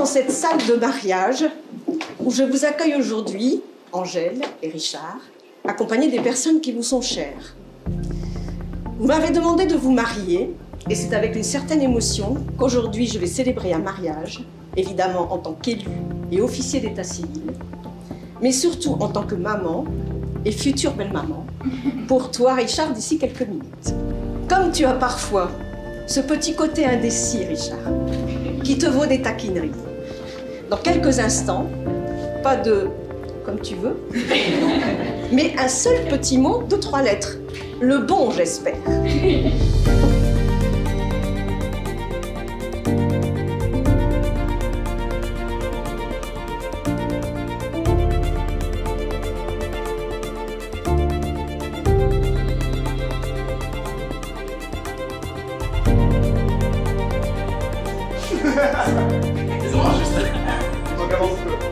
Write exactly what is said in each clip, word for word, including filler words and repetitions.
dans cette salle de mariage où je vous accueille aujourd'hui, Angèle et Richard, accompagnés des personnes qui vous sont chères. Vous m'avez demandé de vous marier et c'est avec une certaine émotion qu'aujourd'hui je vais célébrer un mariage, évidemment en tant qu'élu et officier d'état civil, mais surtout en tant que maman et future belle-maman, pour toi Richard d'ici quelques minutes. Comme tu as parfois ce petit côté indécis, Richard, qui te vaut des taquineries. Dans quelques instants, pas de « comme tu veux », mais un seul petit mot de trois lettres. Le bon, j'espère. Ils ont enregistré. On commence un peu.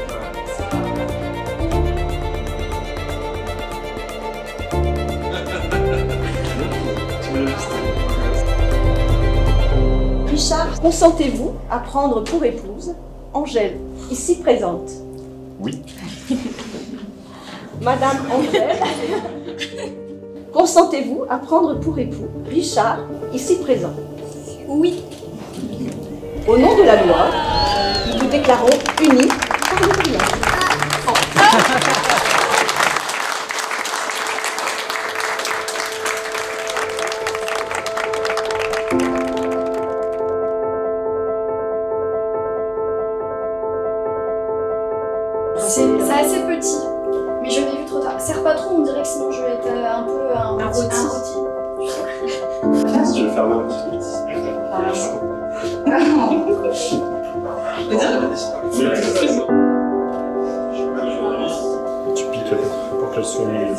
Richard, consentez-vous à prendre pour épouse Angèle, ici présente? Oui. Madame Angèle, consentez-vous à prendre pour époux Richard, ici présent? Oui. Au nom de la loi, nous vous déclarons unis par le triomphe. C'est assez petit, mais je l'ai vu trop tard. Serre pas trop, on dirait que sinon je vais être un peu un, Un rôti. rôti. Si tu veux fermer un petit peu. Tu piques pour qu'elle soit mieux.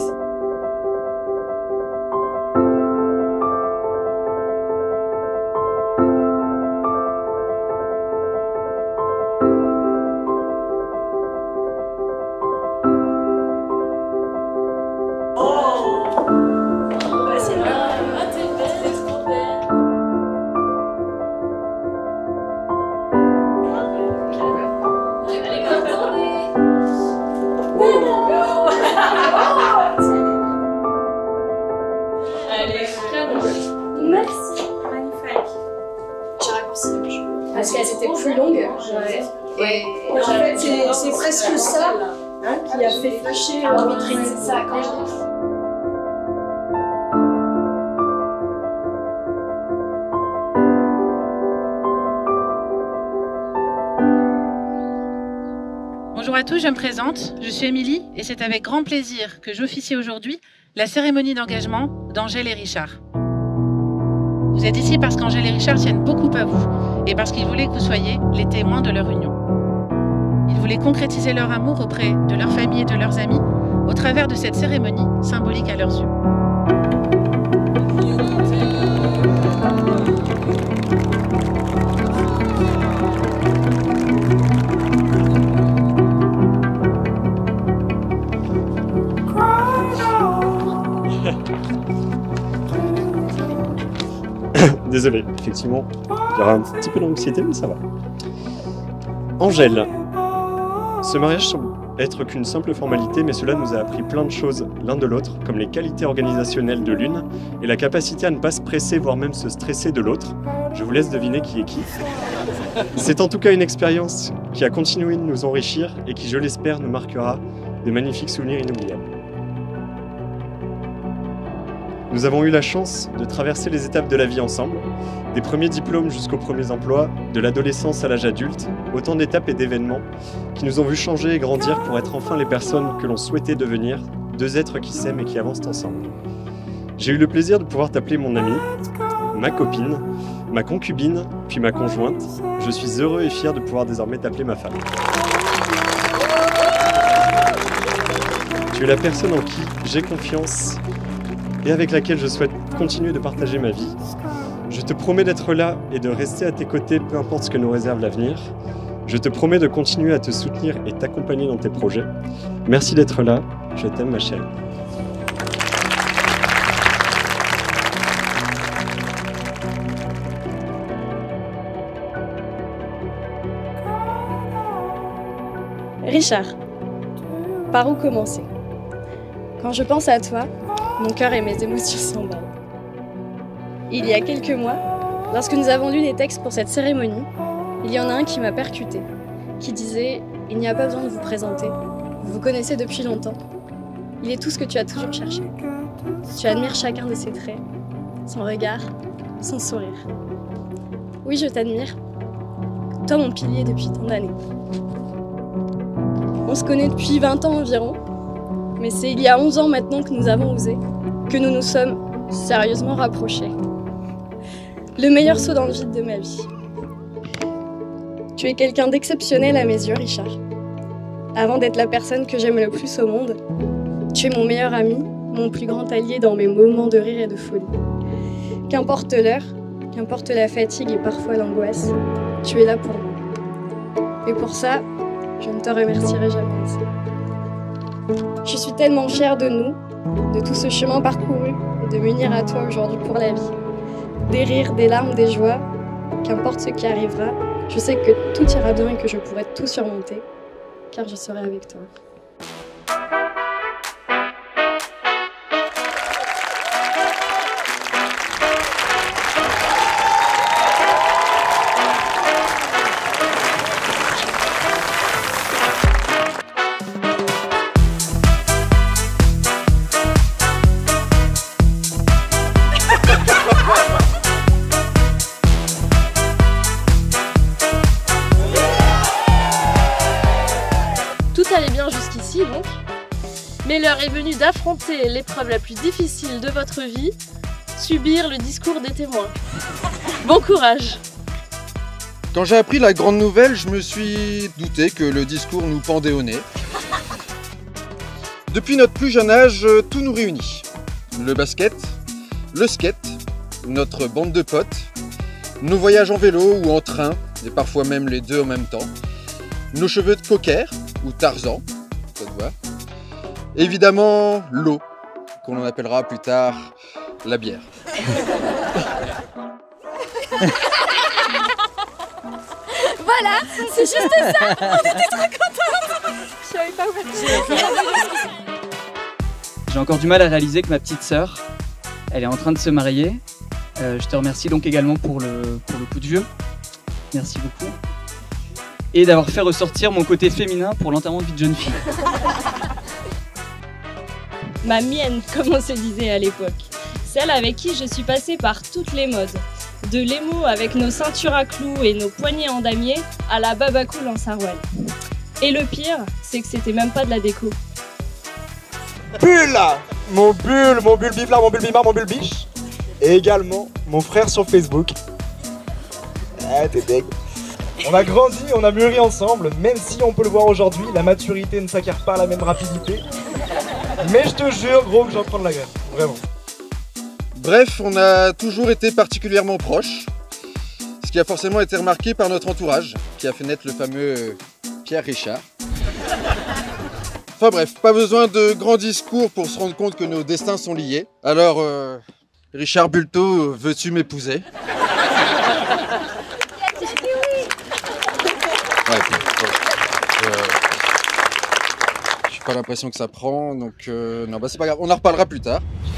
Merci. Magnifique. J'ai raccourci le jeu. Parce qu'elles étaient plus longues. Ouais. Et En fait, c'est c'est presque ça hein, qui a fait flasher en vitrine. c'est ça, quand je... Bonjour à tous, je me présente, je suis Émilie et c'est avec grand plaisir que j'officie aujourd'hui la cérémonie d'engagement d'Angèle et Richard. Vous êtes ici parce qu'Angèle et Richard tiennent beaucoup à vous et parce qu'ils voulaient que vous soyez les témoins de leur union. Ils voulaient concrétiser leur amour auprès de leur famille et de leurs amis au travers de cette cérémonie symbolique à leurs yeux. Désolé, effectivement, il y aura un petit peu d'anxiété, mais ça va. Angèle. Ce mariage semble être qu'une simple formalité, mais cela nous a appris plein de choses l'un de l'autre, comme les qualités organisationnelles de l'une et la capacité à ne pas se presser, voire même se stresser de l'autre. Je vous laisse deviner qui est qui. C'est en tout cas une expérience qui a continué de nous enrichir et qui, je l'espère, nous marquera de magnifiques souvenirs inoubliables. Nous avons eu la chance de traverser les étapes de la vie ensemble, des premiers diplômes jusqu'aux premiers emplois, de l'adolescence à l'âge adulte, autant d'étapes et d'événements qui nous ont vu changer et grandir pour être enfin les personnes que l'on souhaitait devenir, deux êtres qui s'aiment et qui avancent ensemble. J'ai eu le plaisir de pouvoir t'appeler mon amie, ma copine, ma concubine, puis ma conjointe. Je suis heureux et fier de pouvoir désormais t'appeler ma femme. Tu es la personne en qui j'ai confiance et avec laquelle je souhaite continuer de partager ma vie. Je te promets d'être là et de rester à tes côtés, peu importe ce que nous réserve l'avenir. Je te promets de continuer à te soutenir et t'accompagner dans tes projets. Merci d'être là, je t'aime ma chérie. Richard, par où commencer? Quand je pense à toi, mon cœur et mes émotions s'emballent. Il y a quelques mois, lorsque nous avons lu les textes pour cette cérémonie, il y en a un qui m'a percuté, qui disait « Il n'y a pas besoin de vous présenter, vous vous connaissez depuis longtemps. Il est tout ce que tu as toujours cherché. Tu admires chacun de ses traits, son regard, son sourire. Oui, je t'admire, toi mon pilier depuis tant d'années. On se connaît depuis vingt ans environ, mais c'est il y a onze ans maintenant que nous avons osé, que nous nous sommes sérieusement rapprochés. Le meilleur saut dans le vide de ma vie. Tu es quelqu'un d'exceptionnel à mes yeux, Richard. Avant d'être la personne que j'aime le plus au monde, tu es mon meilleur ami, mon plus grand allié dans mes moments de rire et de folie. Qu'importe l'heure, qu'importe la fatigue et parfois l'angoisse, tu es là pour moi. Et pour ça, je ne te remercierai jamais assez. Je suis tellement fière de nous, de tout ce chemin parcouru et de m'unir à toi aujourd'hui pour la vie. Des rires, des larmes, des joies, qu'importe ce qui arrivera, je sais que tout ira bien et que je pourrai tout surmonter, car je serai avec toi. Tout allait bien jusqu'ici donc, mais l'heure est venue d'affronter l'épreuve la plus difficile de votre vie, subir le discours des témoins. Bon courage! Quand j'ai appris la grande nouvelle, je me suis douté que le discours nous pendait au nez. Depuis notre plus jeune âge, tout nous réunit. Le basket, le skate, notre bande de potes, nos voyages en vélo ou en train, et parfois même les deux en même temps, nos cheveux de cocker, ou Tarzan, ça te voit. Évidemment, l'eau, qu'on en appellera plus tard la bière. Voilà, c'est juste ça. On était trop contents. Je savais pas où. J'ai encore du mal à réaliser que ma petite sœur, elle est en train de se marier. Euh, je te remercie donc également pour le, pour le coup de vieux. Merci beaucoup. Et d'avoir fait ressortir mon côté féminin pour l'enterrement de vie de jeune fille. Ma mienne, comme on se disait à l'époque. Celle avec qui je suis passée par toutes les modes. De l'émo avec nos ceintures à clous et nos poignets en damier à la baba cool en sarouel. Et le pire, c'est que c'était même pas de la déco. Bulle, mon bulle, mon bulle biflard, mon bulle bimard, mon bulle biche. Et également mon frère sur Facebook. Ah, t'es deg. On a grandi, on a mûri ensemble, même si on peut le voir aujourd'hui, la maturité ne s'acquiert pas à la même rapidité. Mais je te jure, gros, que j'en prends de la graine, vraiment. Bref, on a toujours été particulièrement proches, ce qui a forcément été remarqué par notre entourage, qui a fait naître le fameux Pierre Richard. Enfin bref, pas besoin de grands discours pour se rendre compte que nos destins sont liés. Alors, euh, Richard Bulto, veux-tu m'épouser? Ouais, euh, j'ai pas l'impression que ça prend, donc euh, non, bah c'est pas grave, on en reparlera plus tard.